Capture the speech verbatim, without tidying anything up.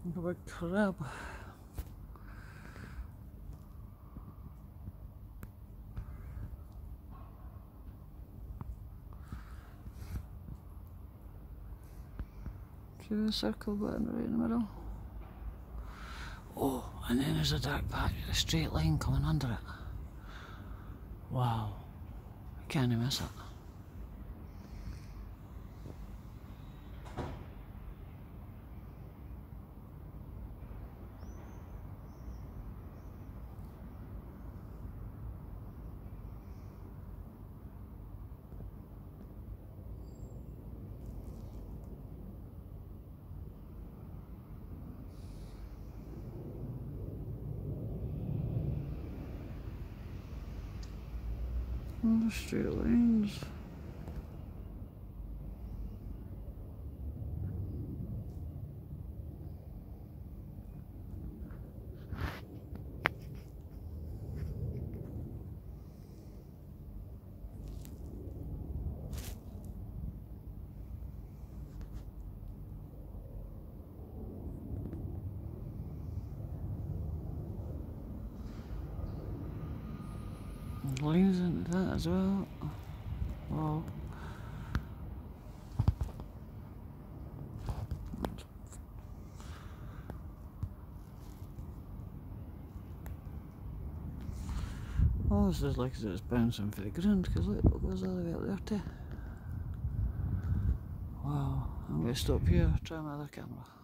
Look at a big crab. See the circle button right in the middle? Oh, and then there's a dark patch with a straight line coming under it. Wow, I can't miss it. All the straight lines. Lines into that as well. Wow. Oh, this is like as it's bouncing for the ground, because look, it goes all the way up there too. Wow, I'm going to stop here, try my other camera.